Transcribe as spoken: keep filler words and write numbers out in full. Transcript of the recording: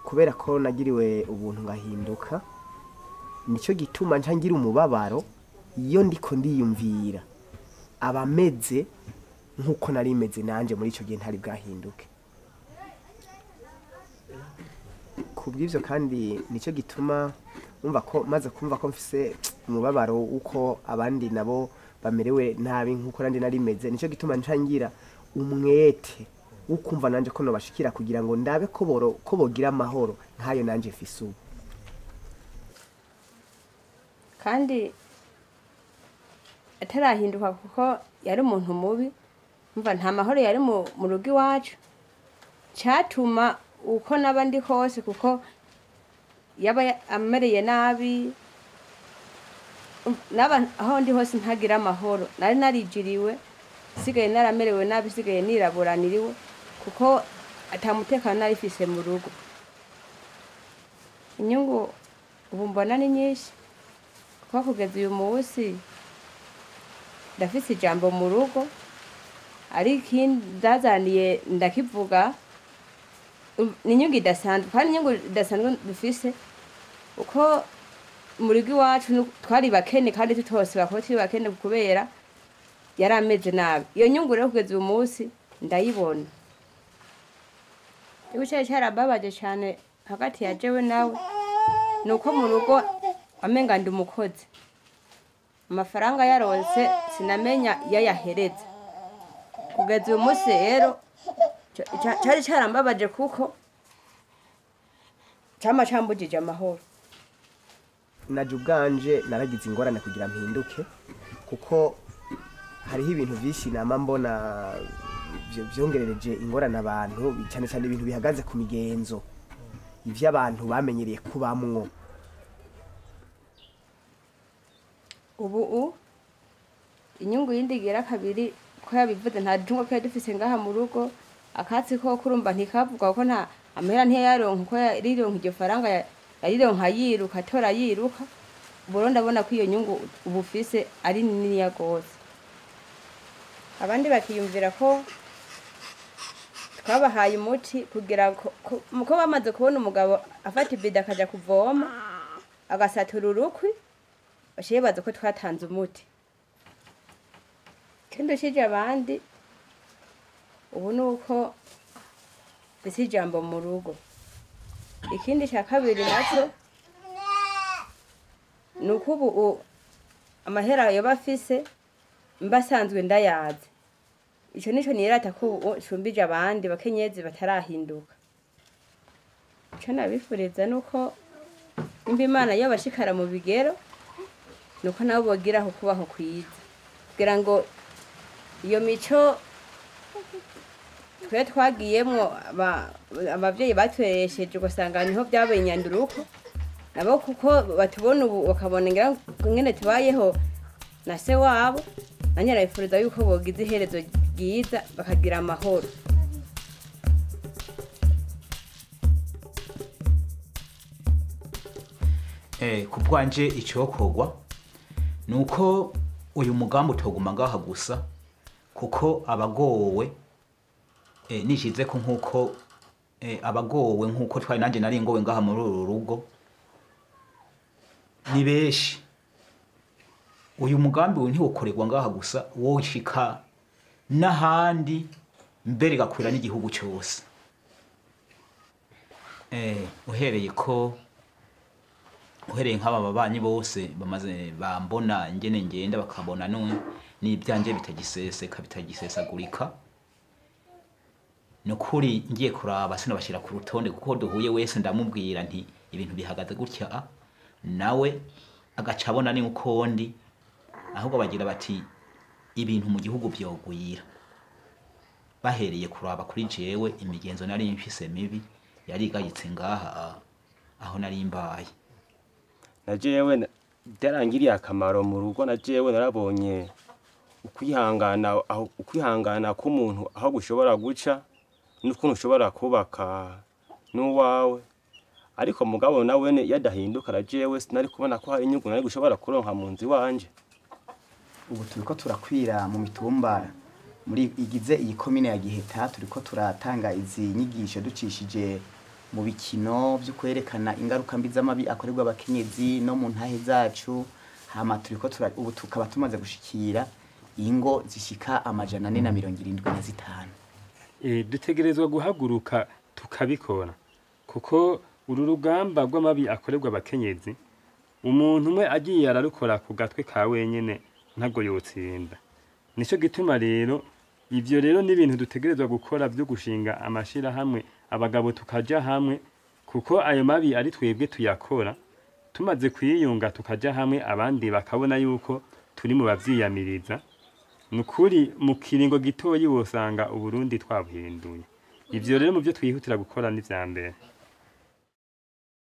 kubera ko nagiriwe ubuntu ngahinduka nico gituma nca ngira umubabaro iyo ndiko ndiyumvira abameze nkuko nari meze nanje muri ico gihe ntari bwahinduke. Kubw'ivyo kandi nico gituma umva ko maze kumva ko mfise umubabaro uko abandi nabo bamerewe nabi nkuko nandi nari meze, nico gituma nca ngira umwete ukumva nanje ko no bashikira kugira ngo ndabe ko boro ko bogira amahoro nkayo nanje mfise ubu. Kandi atarahinduka kuko yari umuntu mubi, umva nta mahoro yari mu rugo iwacu, catuma uko nabandi hose kuko yaba amereye nabi naba aho ndi hose ntagira amahoro, nari narijiriwe sigaye naramerewe nabi, sigaye niraburaniriwe kuko atamutekano nari fise mu rugo. Inyungu ubu mbona ni nyinshi kuko kugeza uyu munsi ndafise ijambo mu rugo, ari ikindi ndazaniye ndakivuga ni inyungu idasanzwe, kandi inyungu idasanzwe dufise uko mu rugo iwacu twari bakene kandi tutose bakaba turi bakene kubera yari ameze nabi. Iyo nyungu rero kugeza uyu munsi ndayibona. Ibucaye cyarababaje cyane hagati ya jewe nawe nuko mu rugo amenga ndi umukozi, amafaranga yaronse sinamenya yayahereza. Kugeza uyu munsi rero cyari cyarambabaje kuko cyama cyambujije amahoro. Naje ubwanje naragize ingorane kugira mpinduke kuko hariho ibintu byinshi nama mbona byongerereje ingorane abantu, cyane cyane ibintu bihagaze ku migenzo ivyo abantu bamenyereye kubamwo. Ubu u inyungu yindi gera kabiri ko yabivuze nta jungo ko dufise ngaha mu rugo, akatsi ko kurumba ntikavuga ko nta amahera ntiyaronka ko yarironka iryo faranga yarironka yiruka tora yiruka. Ubu ndabona ko iyo nyungu ubufise ari nini ya gose. Abandi bakiyumvira ko twabahaye umuti kugira ko bamaze kubona umugabo afata ibida akaja kuvoma agasatura urukwi, bashiye baza ko twatanze umuti. Kendo shije abandi ubu nuko bisi jambo mu rugo. Ikindi cya kabiri naco nuko ubu amahera yo bafise mbasanzwe ndayaze. Ico nico nirata ko cumbije abandi bakenyezi batarahinduka. Ico nabifuriza nuko imba Imana yo bashikara mu bigero nuko nabo bogira aho kubaho kwiza, kugira ngo iyo mico twe twagiyemwo abavyeyi batweresheje ugasanga niho byabaye inyanduruko nabo kuko batubona ubu bakabona ngira ngene tubayeho na se wabo. Nanye narifuriza yuko bogize iherezo ryiza bakagira amahoro. Eh kubwanje icokogwa nuko uyu mugambo utoguma ngaha gusa kuko abagowe eh nishize ko nkuko eh abagowe nkuko twari nanje nari ngowe ngaha muri uru rugo ni beshi. Uyu mugambi we ntiwokorerwa ngaha gusa, woshika n'ahandi mbere gakwira n'igihugu cyose. Eh uhereye ko uhereye nk'aba babanyi bose bamaze bambona ngene ngenda bakabona none n'ibyanje bitagiseseka bitagisesagurika. Nukuri ngiye kuraba sino bashira ku rutonde kuko duhuye wese ndamubwira nti ibintu bihagaze gutya, nawe agacabona ni uko ndi ahubwo bagira bati ibintu mu gihugu byogwira. Bahereye kuraba kuri jewe imigenzo nari mfise mibi yari igayitse ngaha aho nari mbaye. Na jewe byarangiriye akamaro mu rugo, na jewe narabonye ukwihangana aho ukwihangana ko umuntu aho gushobora guca n'ukuntu ushobora kubaka n'uwawe. Ariko mugabo nawe yadahinduka, na jewe sinari kubona ko hari inyungu nari gushobora kuronka mu nzi wanje. Ubu turiko turakwira mu mitumba muri igize iyi komine ya Giheta, turiko turatanga izi nyigisho ducishije mu bikino byo kwerekana ingaruka mbi z'amabi akorerwa abakenyezi no mu ntahe zacu hama turiko tura ubu tukaba tumaze gushikira ingo zishika amajana ane na mirongo irindwi na zitanu. E, dutegerezwa guhaguruka tukabikora kuko uru rugamba rw'amabi akorerwa abakenyezi umuntu umwe agiye ararukora ku gatwe ka wenyene ntabwo yotsinda. Nico gituma rero ivyo rero ni ibintu dutegerezwa gukora byo gushinga amashira hamwe abagabo tukaja hamwe kuko ayo mabi ari twebwe tuyakora tumaze kwiyunga tukaja hamwe abandi bakabona yuko turi mu bavyiyamiriza nukuri mu kiringo gitoyi wosanga Uburundi twabuhinduye. Ivyo rero mu byo twihutira gukora ni vya mbere.